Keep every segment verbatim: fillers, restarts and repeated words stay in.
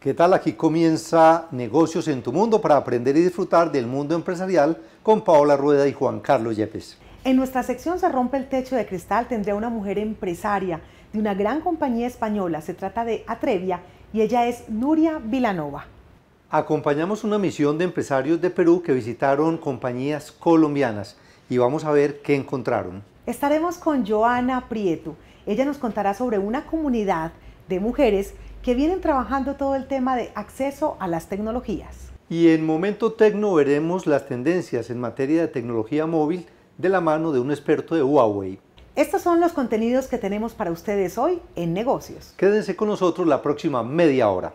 ¿Qué tal? Aquí comienza Negocios en tu Mundo para aprender y disfrutar del mundo empresarial con Paola Rueda y Juan Carlos Yepes. En nuestra sección Se rompe el techo de cristal tendré a una mujer empresaria de una gran compañía española. Se trata de Atrevia y ella es Nuria Vilanova. Acompañamos una misión de empresarios de Perú que visitaron compañías colombianas y vamos a ver qué encontraron. Estaremos con Joana Prieto. Ella nos contará sobre una comunidad de mujeres que vienen trabajando todo el tema de acceso a las tecnologías. Y en Momento Tecno veremos las tendencias en materia de tecnología móvil de la mano de un experto de Huawei. Estos son los contenidos que tenemos para ustedes hoy en Negocios. Quédense con nosotros la próxima media hora.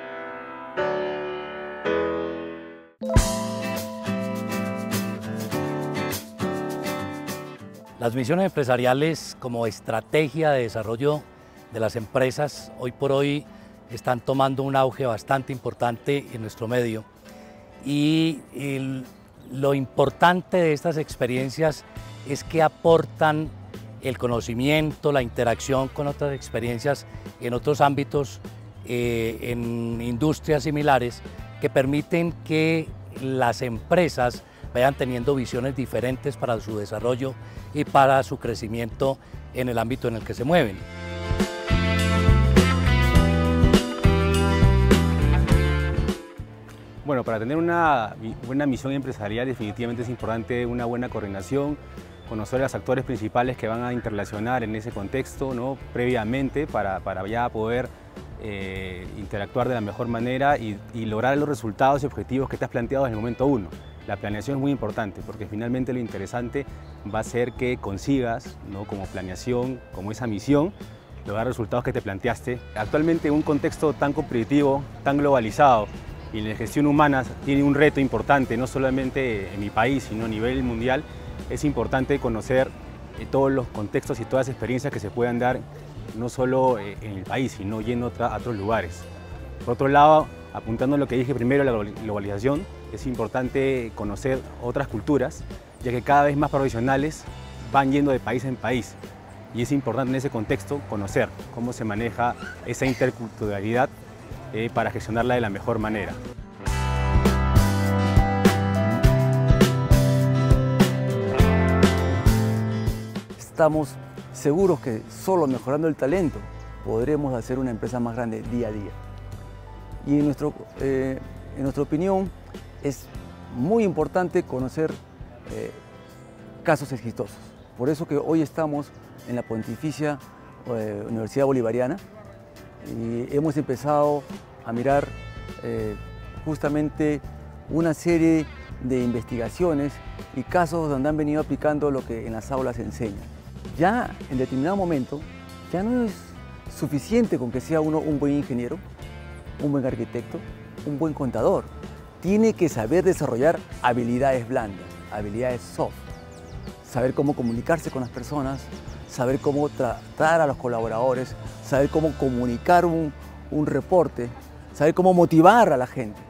Las misiones empresariales como estrategia de desarrollo de las empresas hoy por hoy están tomando un auge bastante importante en nuestro medio y el, lo importante de estas experiencias es que aportan el conocimiento, la interacción con otras experiencias en otros ámbitos, eh, en industrias similares, que permiten que las empresas vayan teniendo visiones diferentes para su desarrollo y para su crecimiento en el ámbito en el que se mueven. Bueno, para tener una buena misión empresarial definitivamente es importante una buena coordinación, conocer a los actores principales que van a interrelacionar en ese contexto, ¿no? Previamente para, para ya poder eh, interactuar de la mejor manera y, y lograr los resultados y objetivos que te has planteado desde el momento uno. La planeación es muy importante porque finalmente lo interesante va a ser que consigas, ¿no? Como planeación, como esa misión, lograr resultados que te planteaste. Actualmente en un contexto tan competitivo, tan globalizado, y la gestión humana tiene un reto importante, no solamente en mi país, sino a nivel mundial. Es importante conocer todos los contextos y todas las experiencias que se puedan dar, no solo en el país, sino yendo a otros lugares. Por otro lado, apuntando a lo que dije primero, la globalización, es importante conocer otras culturas, ya que cada vez más profesionales van yendo de país en país. Y es importante en ese contexto conocer cómo se maneja esa interculturalidad eh, para gestionarla de la mejor manera. Estamos seguros que solo mejorando el talento podremos hacer una empresa más grande día a día. Y en, nuestro, eh, en nuestra opinión es muy importante conocer eh, casos exitosos. Por eso que hoy estamos en la Pontificia eh, Universidad Bolivariana y hemos empezado a mirar eh, justamente una serie de investigaciones y casos donde han venido aplicando lo que en las aulas se enseña. Ya en determinado momento ya no es suficiente con que sea uno un buen ingeniero, un buen arquitecto, un buen contador. Tiene que saber desarrollar habilidades blandas, habilidades soft, saber cómo comunicarse con las personas, saber cómo tratar a los colaboradores, saber cómo comunicar un, un reporte, saber cómo motivar a la gente.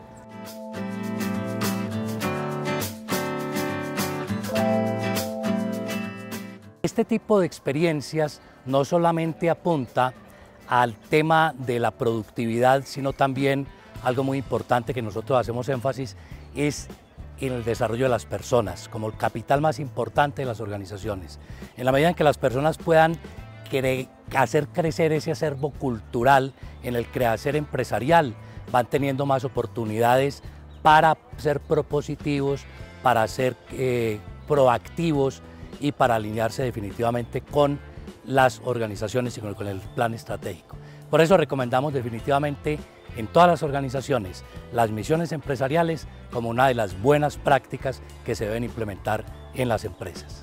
Este tipo de experiencias no solamente apunta al tema de la productividad, sino también algo muy importante que nosotros hacemos énfasis es en el desarrollo de las personas, como el capital más importante de las organizaciones. En la medida en que las personas puedan cre- hacer crecer ese acervo cultural en el quehacer empresarial, van teniendo más oportunidades para ser propositivos, para ser eh, proactivos y para alinearse definitivamente con las organizaciones y con, con el plan estratégico. Por eso recomendamos definitivamente en todas las organizaciones las misiones empresariales como una de las buenas prácticas que se deben implementar en las empresas.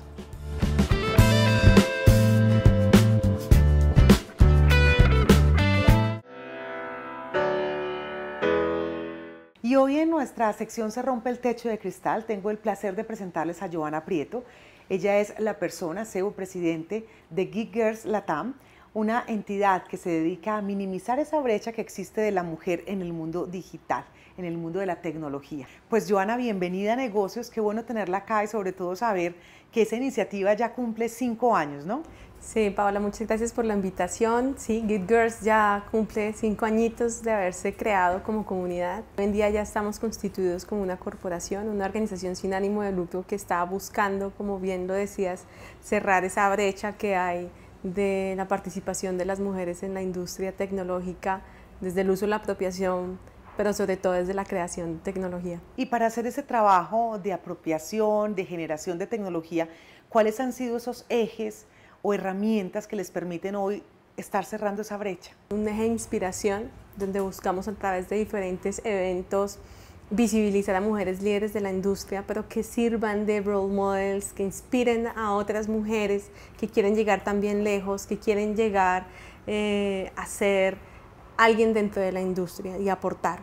Y hoy en nuestra sección Se rompe el techo de cristal tengo el placer de presentarles a Joana Prieto. Ella es la persona, C E O presidente de Geek Girls Latam, una entidad que se dedica a minimizar esa brecha que existe de la mujer en el mundo digital, en el mundo de la tecnología. Pues Joana, bienvenida a Negocios, qué bueno tenerla acá y sobre todo saber que esa iniciativa ya cumple cinco años, ¿no? Sí, Paola, muchas gracias por la invitación. Sí, Git Girls ya cumple cinco añitos de haberse creado como comunidad. Hoy en día ya estamos constituidos como una corporación, una organización sin ánimo de lucro que está buscando, como bien lo decías, cerrar esa brecha que hay de la participación de las mujeres en la industria tecnológica, desde el uso y la apropiación, pero sobre todo desde la creación de tecnología. Y para hacer ese trabajo de apropiación, de generación de tecnología, ¿cuáles han sido esos ejes o herramientas que les permiten hoy estar cerrando esa brecha? Un eje de inspiración, donde buscamos a través de diferentes eventos visibilizar a mujeres líderes de la industria, pero que sirvan de role models, que inspiren a otras mujeres que quieren llegar también lejos, que quieren llegar eh, a ser alguien dentro de la industria y aportar.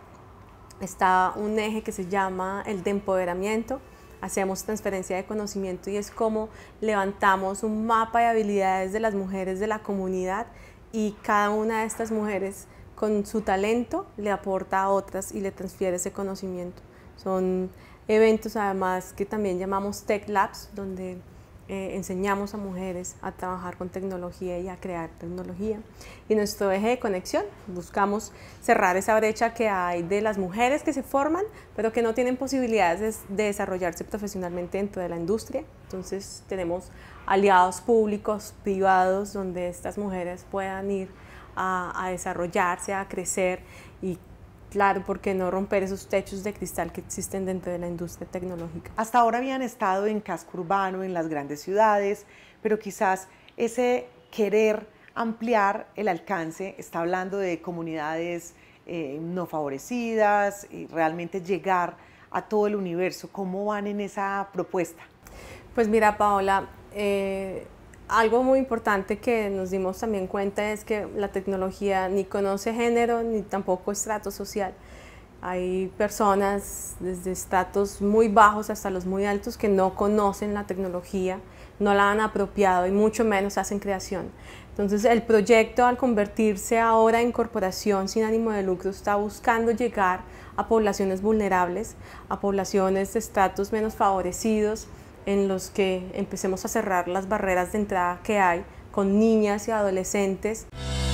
Está un eje que se llama el de empoderamiento. Hacemos transferencia de conocimiento y es como levantamos un mapa de habilidades de las mujeres de la comunidad y cada una de estas mujeres con su talento le aporta a otras y le transfiere ese conocimiento. Son eventos además que también llamamos Tech Labs, donde eh, enseñamos a mujeres a trabajar con tecnología y a crear tecnología. Y nuestro eje de conexión, buscamos cerrar esa brecha que hay de las mujeres que se forman, pero que no tienen posibilidades de desarrollarse profesionalmente dentro de la industria. Entonces tenemos aliados públicos, privados, donde estas mujeres puedan ir a, a desarrollarse, a crecer y claro, ¿por qué no romper esos techos de cristal que existen dentro de la industria tecnológica? Hasta ahora habían estado en casco urbano, en las grandes ciudades, pero quizás ese querer ampliar el alcance, está hablando de comunidades eh, no favorecidas y realmente llegar a todo el universo. ¿Cómo van en esa propuesta? Pues mira, Paola, eh, algo muy importante que nos dimos también cuenta es que la tecnología ni conoce género ni tampoco estrato social. Hay personas desde estratos muy bajos hasta los muy altos que no conocen la tecnología, no la han apropiado y mucho menos hacen creación. Entonces el proyecto, al convertirse ahora en corporación sin ánimo de lucro, está buscando llegar a poblaciones vulnerables, a poblaciones de estratos menos favorecidos, en los que empecemos a cerrar las barreras de entrada que hay con niñas y adolescentes.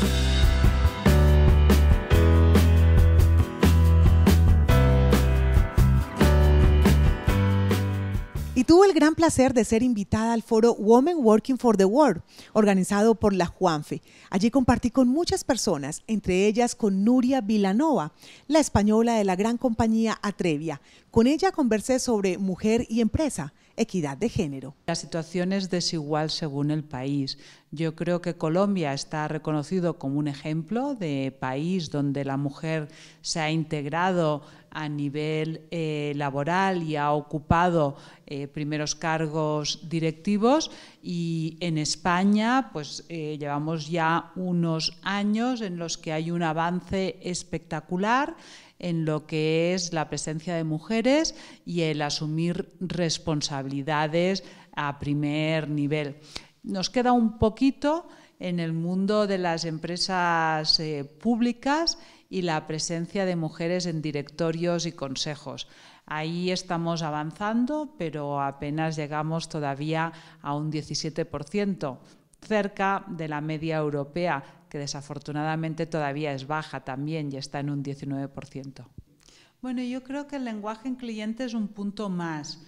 Y tuvo el gran placer de ser invitada al foro Women Working for the World, organizado por la Juanfe. Allí compartí con muchas personas, entre ellas con Nuria Vilanova, la española de la gran compañía Atrevia. Con ella conversé sobre mujer y empresa, equidad de género. La situación es desigual según el país. Yo creo que Colombia está reconocido como un ejemplo de país donde la mujer se ha integrado a nivel eh, laboral y ha ocupado eh, primeros cargos directivos, y en España pues eh, llevamos ya unos años en los que hay un avance espectacular en lo que es la presencia de mujeres y el asumir responsabilidades a primer nivel. Nos queda un poquito en el mundo de las empresas eh, públicas y la presencia de mujeres en directorios y consejos. Ahí estamos avanzando, pero apenas llegamos todavía a un diecisiete por ciento, cerca de la media europea, que desafortunadamente todavía es baja también y está en un diecinueve por ciento. Bueno, yo creo que el lenguaje incluyente es un punto más,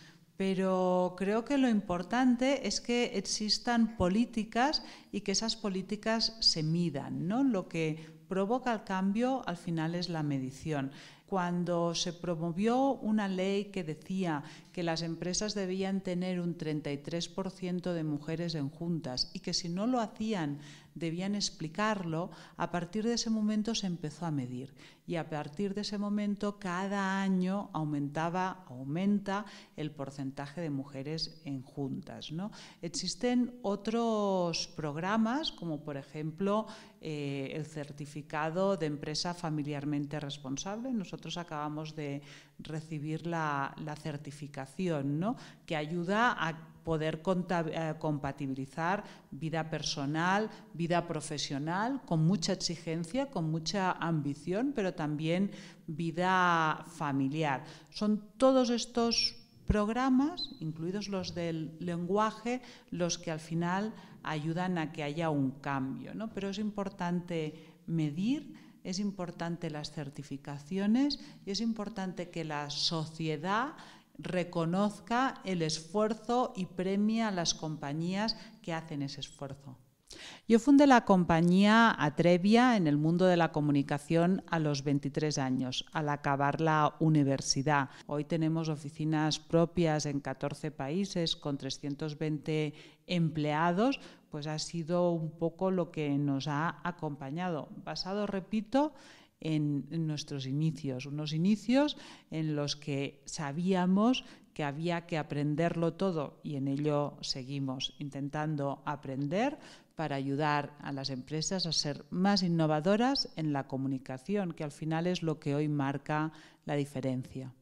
pero creo que lo importante es que existan políticas y que esas políticas se midan, ¿no? Lo que provoca el cambio al final es la medición. Cuando se promovió una ley que decía que las empresas debían tener un treinta y tres por ciento de mujeres en juntas y que si no lo hacían debían explicarlo, a partir de ese momento se empezó a medir y a partir de ese momento cada año aumentaba, aumenta el porcentaje de mujeres en juntas, ¿no? Existen otros programas como por ejemplo eh, el certificado de empresa familiarmente responsable. Nosotros acabamos de recibir la, la certificación, ¿no? Que ayuda a poder compatibilizar vida personal, vida profesional, con mucha exigencia, con mucha ambición, pero también vida familiar. Son todos estos programas, incluidos los del lenguaje, los que al final ayudan a que haya un cambio, ¿no? Pero es importante medir, es importante las certificaciones y es importante que la sociedad reconozca el esfuerzo y premie a las compañías que hacen ese esfuerzo. Yo fundé la compañía Atrevia en el mundo de la comunicación a los veintitrés años, al acabar la universidad. Hoy tenemos oficinas propias en catorce países con trescientos veinte empleados, pues ha sido un poco lo que nos ha acompañado. Basado, repito, en nuestros inicios, unos inicios en los que sabíamos que había que aprenderlo todo y en ello seguimos intentando aprender para ayudar a las empresas a ser más innovadoras en la comunicación, que al final es lo que hoy marca la diferencia.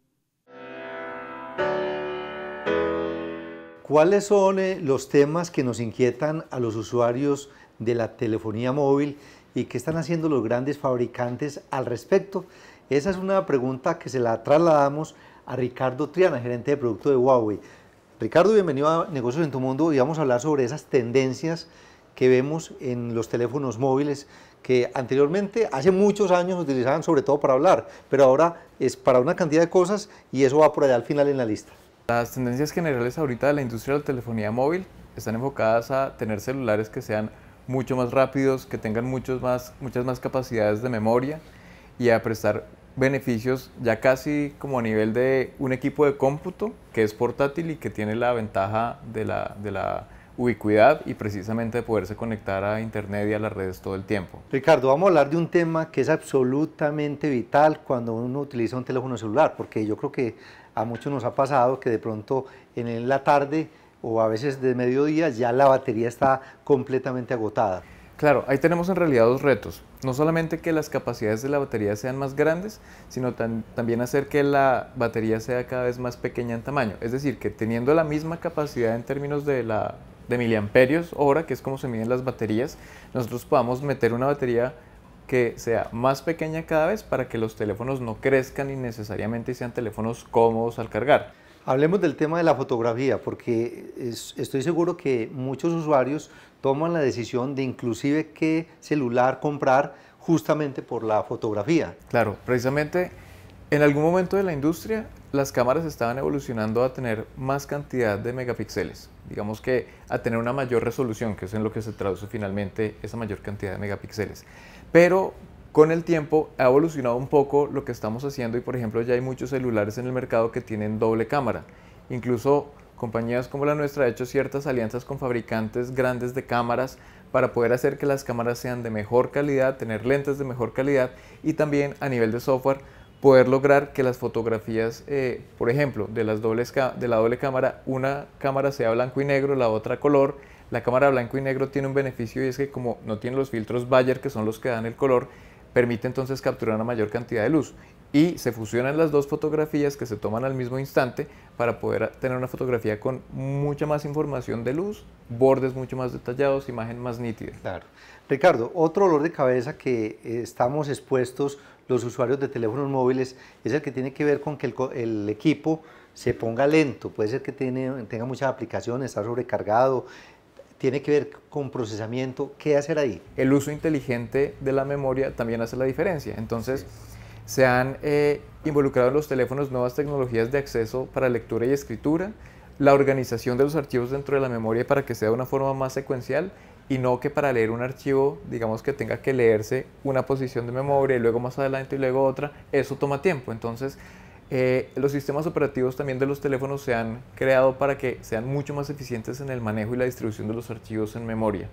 ¿Cuáles son eh, los temas que nos inquietan a los usuarios de la telefonía móvil y qué están haciendo los grandes fabricantes al respecto? Esa es una pregunta que se la trasladamos a Ricardo Triana, gerente de producto de Huawei. Ricardo, bienvenido a Negocios en tu Mundo y vamos a hablar sobre esas tendencias que vemos en los teléfonos móviles que anteriormente, hace muchos años, se utilizaban sobre todo para hablar, pero ahora es para una cantidad de cosas y eso va por allá al final en la lista. Las tendencias generales ahorita de la industria de la telefonía móvil están enfocadas a tener celulares que sean mucho más rápidos, que tengan muchos más, muchas más capacidades de memoria y a prestar beneficios ya casi como a nivel de un equipo de cómputo que es portátil y que tiene la ventaja de la, de la ubicuidad y precisamente de poderse conectar a internet y a las redes todo el tiempo. Ricardo, vamos a hablar de un tema que es absolutamente vital cuando uno utiliza un teléfono celular, porque yo creo que a muchos nos ha pasado que de pronto en la tarde o a veces de mediodía ya la batería está completamente agotada. Claro, ahí tenemos en realidad dos retos, no solamente que las capacidades de la batería sean más grandes, sino tan, también hacer que la batería sea cada vez más pequeña en tamaño, es decir, que teniendo la misma capacidad en términos de, la, de miliamperios hora, que es como se miden las baterías, nosotros podamos meter una batería que sea más pequeña cada vez para que los teléfonos no crezcan innecesariamente y sean teléfonos cómodos al cargar. Hablemos del tema de la fotografía, porque es, estoy seguro que muchos usuarios toman la decisión de inclusive qué celular comprar justamente por la fotografía. Claro, precisamente en algún momento de la industria las cámaras estaban evolucionando a tener más cantidad de megapíxeles, digamos que a tener una mayor resolución, que es en lo que se traduce finalmente esa mayor cantidad de megapíxeles. Pero con el tiempo ha evolucionado un poco lo que estamos haciendo y por ejemplo ya hay muchos celulares en el mercado que tienen doble cámara. Incluso compañías como la nuestra han hecho ciertas alianzas con fabricantes grandes de cámaras para poder hacer que las cámaras sean de mejor calidad, tener lentes de mejor calidad y también a nivel de software poder lograr que las fotografías, eh, por ejemplo, de, las dobles, de la doble cámara, una cámara sea blanco y negro, la otra color. La cámara blanco y negro tiene un beneficio y es que como no tiene los filtros Bayer, que son los que dan el color, permite entonces capturar una mayor cantidad de luz y se fusionan las dos fotografías que se toman al mismo instante para poder tener una fotografía con mucha más información de luz, bordes mucho más detallados, imagen más nítida. Claro. Ricardo, otro dolor de cabeza que estamos expuestos los usuarios de teléfonos móviles es el que tiene que ver con que el, el equipo se ponga lento, puede ser que tiene, tenga muchas aplicaciones, está sobrecargado, tiene que ver con procesamiento. ¿Qué hacer ahí? El uso inteligente de la memoria también hace la diferencia. Entonces, se han eh, involucrado en los teléfonos nuevas tecnologías de acceso para lectura y escritura, la organización de los archivos dentro de la memoria para que sea de una forma más secuencial y no que para leer un archivo, digamos que tenga que leerse una posición de memoria y luego más adelante y luego otra, eso toma tiempo. Entonces, Eh, los sistemas operativos también de los teléfonos se han creado para que sean mucho más eficientes en el manejo y la distribución de los archivos en memoria.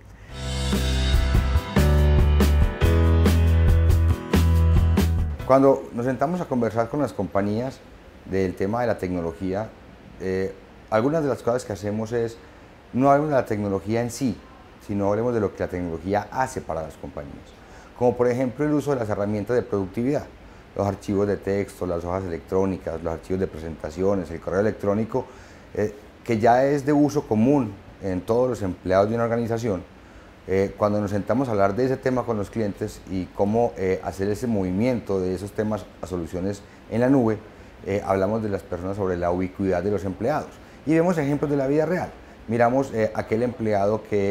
Cuando nos sentamos a conversar con las compañías del tema de la tecnología, eh, algunas de las cosas que hacemos es, no hablemos de la tecnología en sí, sino hablemos de lo que la tecnología hace para las compañías. Como por ejemplo el uso de las herramientas de productividad. Los archivos de texto, las hojas electrónicas, los archivos de presentaciones, el correo electrónico, eh, que ya es de uso común en todos los empleados de una organización. Eh, cuando nos sentamos a hablar de ese tema con los clientes y cómo eh, hacer ese movimiento de esos temas a soluciones en la nube, eh, hablamos de las personas sobre la ubicuidad de los empleados. Y vemos ejemplos de la vida real. Miramos eh, aquel empleado que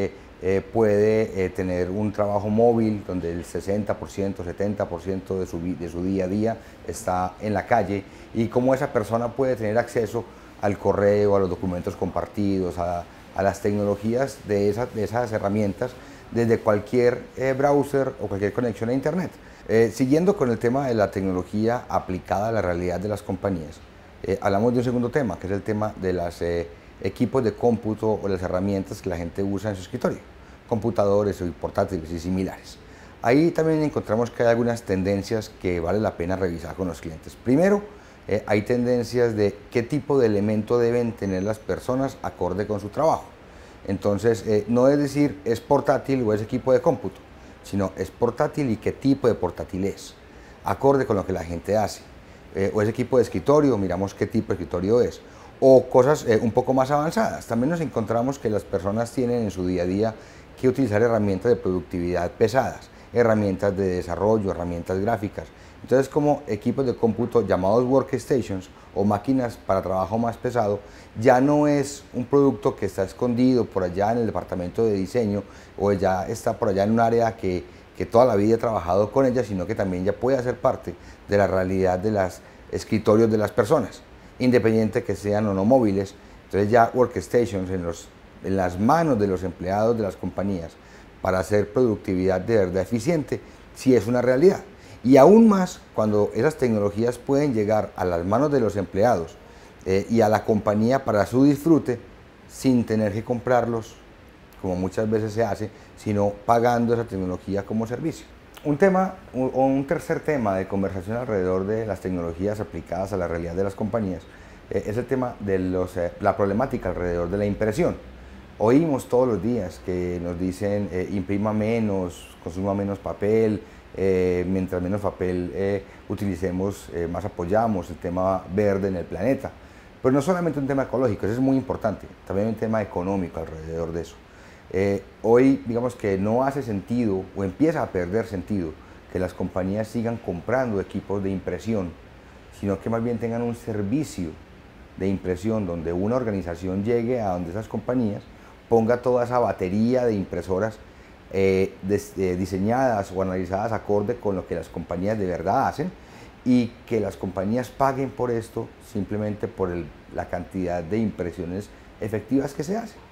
eh, puede eh, tener un trabajo móvil donde el sesenta por ciento, setenta por ciento de su, de su día a día está en la calle, y cómo esa persona puede tener acceso al correo, a los documentos compartidos, a, a las tecnologías de, esa, de esas herramientas desde cualquier eh, browser o cualquier conexión a internet. Eh, siguiendo con el tema de la tecnología aplicada a la realidad de las compañías, eh, hablamos de un segundo tema, que es el tema de los eh, equipos de cómputo o las herramientas que la gente usa en su escritorio, computadores o portátiles y similares. Ahí también encontramos que hay algunas tendencias que vale la pena revisar con los clientes. Primero, eh, hay tendencias de qué tipo de elemento deben tener las personas acorde con su trabajo. Entonces, eh, no es decir es portátil o es equipo de cómputo, sino es portátil y qué tipo de portátil es, acorde con lo que la gente hace. Eh, o es equipo de escritorio, miramos qué tipo de escritorio es. O cosas eh, un poco más avanzadas. También nos encontramos que las personas tienen en su día a día que utilizar herramientas de productividad pesadas, herramientas de desarrollo, herramientas gráficas. Entonces, como equipos de cómputo llamados workstations o máquinas para trabajo más pesado, ya no es un producto que está escondido por allá en el departamento de diseño o ya está por allá en un área que, que toda la vida he trabajado con ella, sino que también ya puede hacer parte de la realidad de los escritorios de las personas, independiente que sean o no móviles. Entonces ya workstations en, los, en las manos de los empleados de las compañías para hacer productividad de verdad eficiente, sí es una realidad. Y aún más cuando esas tecnologías pueden llegar a las manos de los empleados eh, y a la compañía para su disfrute, sin tener que comprarlos, como muchas veces se hace, sino pagando esa tecnología como servicio. Un tema, o un tercer tema de conversación alrededor de las tecnologías aplicadas a la realidad de las compañías, eh, es el tema de los, eh, la problemática alrededor de la impresión. Oímos todos los días que nos dicen eh, imprima menos, consuma menos papel, eh, mientras menos papel eh, utilicemos, eh, más apoyamos el tema verde en el planeta. Pero no solamente un tema ecológico, eso es muy importante, también un tema económico alrededor de eso. Eh, hoy, digamos que no hace sentido o empieza a perder sentido que las compañías sigan comprando equipos de impresión, sino que más bien tengan un servicio de impresión donde una organización llegue a donde esas compañías, ponga toda esa batería de impresoras eh, des, eh, diseñadas o analizadas acorde con lo que las compañías de verdad hacen, y que las compañías paguen por esto simplemente por el, la cantidad de impresiones efectivas que se hacen.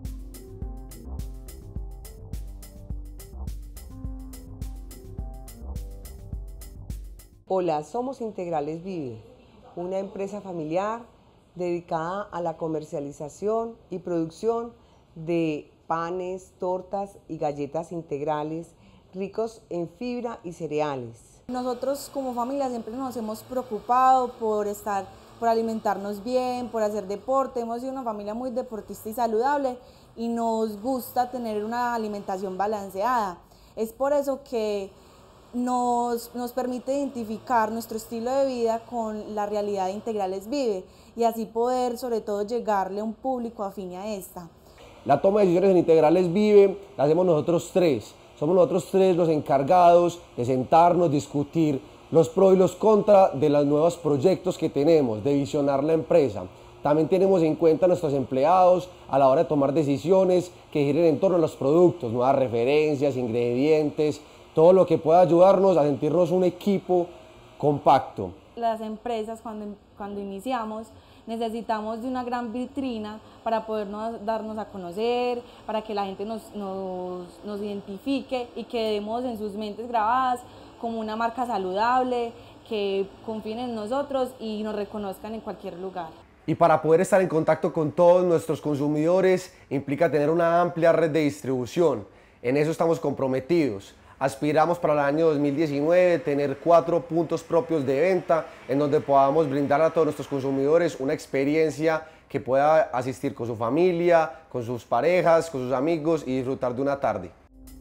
Hola, somos Integrales Vive, una empresa familiar dedicada a la comercialización y producción de panes, tortas y galletas integrales ricos en fibra y cereales. Nosotros como familia siempre nos hemos preocupado por estar, por alimentarnos bien, por hacer deporte. Hemos sido una familia muy deportista y saludable y nos gusta tener una alimentación balanceada. Es por eso que Nos, nos permite identificar nuestro estilo de vida con la realidad de Integrales Vive y así poder sobre todo llegarle a un público afín a esta. La toma de decisiones en Integrales Vive la hacemos nosotros tres. Somos nosotros tres los encargados de sentarnos, discutir los pros y los contras de los nuevos proyectos que tenemos, de visionar la empresa. También tenemos en cuenta a nuestros empleados a la hora de tomar decisiones que giren en torno a los productos, nuevas referencias, ingredientes, todo lo que pueda ayudarnos a sentirnos un equipo compacto. Las empresas cuando, cuando iniciamos necesitamos de una gran vitrina para podernos darnos a conocer, para que la gente nos, nos, nos identifique y quedemos en sus mentes grabadas como una marca saludable, que confíen en nosotros y nos reconozcan en cualquier lugar. Y para poder estar en contacto con todos nuestros consumidores implica tener una amplia red de distribución. En eso estamos comprometidos. Aspiramos para el año dos mil diecinueve tener cuatro puntos propios de venta en donde podamos brindar a todos nuestros consumidores una experiencia que pueda asistir con su familia, con sus parejas, con sus amigos y disfrutar de una tarde.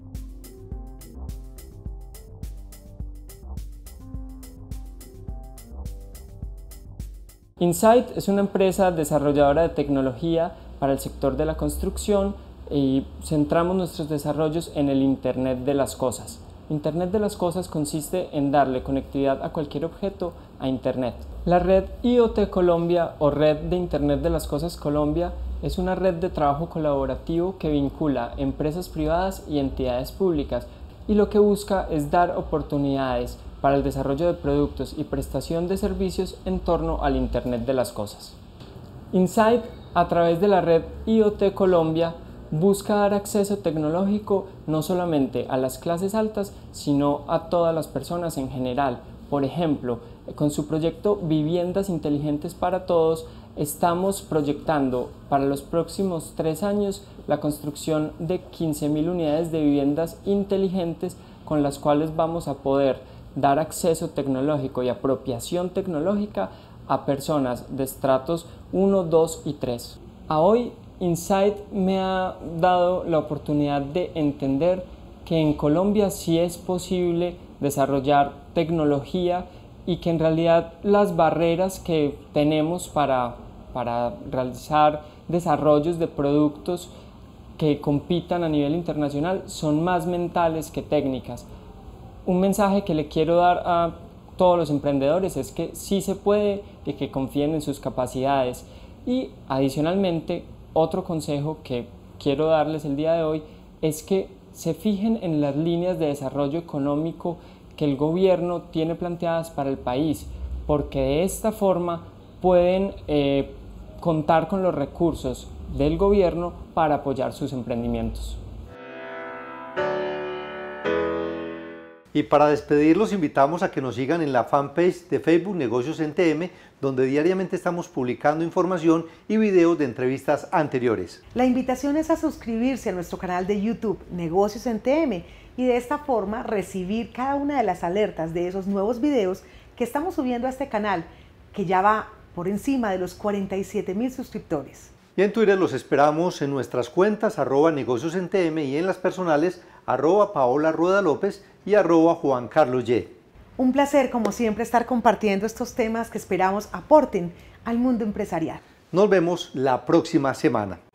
Insight es una empresa desarrolladora de tecnología para el sector de la construcción y centramos nuestros desarrollos en el Internet de las Cosas. Internet de las Cosas consiste en darle conectividad a cualquier objeto a Internet. La red I O T Colombia o Red de Internet de las Cosas Colombia Es una red de trabajo colaborativo que vincula empresas privadas y entidades públicas y lo que busca es dar oportunidades para el desarrollo de productos y prestación de servicios en torno al Internet de las Cosas. Insight, a través de la red I O T Colombia, busca dar acceso tecnológico no solamente a las clases altas, sino a todas las personas en general. Por ejemplo, con su proyecto Viviendas Inteligentes para Todos, estamos proyectando para los próximos tres años la construcción de quince mil unidades de viviendas inteligentes con las cuales vamos a poder dar acceso tecnológico y apropiación tecnológica a personas de estratos uno, dos y tres. A hoy, Insight me ha dado la oportunidad de entender que en Colombia sí es posible desarrollar tecnología y que en realidad las barreras que tenemos para, para realizar desarrollos de productos que compitan a nivel internacional son más mentales que técnicas. Un mensaje que le quiero dar a todos los emprendedores es que sí se puede y que confíen en sus capacidades. Y adicionalmente, otro consejo que quiero darles el día de hoy es que se fijen en las líneas de desarrollo económico que el gobierno tiene planteadas para el país, porque de esta forma pueden eh, contar con los recursos del gobierno para apoyar sus emprendimientos. Y para despedir los invitamos a que nos sigan en la fanpage de Facebook Negocios N T M, donde diariamente estamos publicando información y videos de entrevistas anteriores. La invitación es a suscribirse a nuestro canal de YouTube Negocios N T M y de esta forma recibir cada una de las alertas de esos nuevos videos que estamos subiendo a este canal, que ya va por encima de los cuarenta y siete mil suscriptores. Y en Twitter los esperamos en nuestras cuentas arroba negocios N T M y en las personales arroba Paola Rueda López y arroba Juan Carlos Y. Un placer, como siempre, estar compartiendo estos temas que esperamos aporten al mundo empresarial. Nos vemos la próxima semana.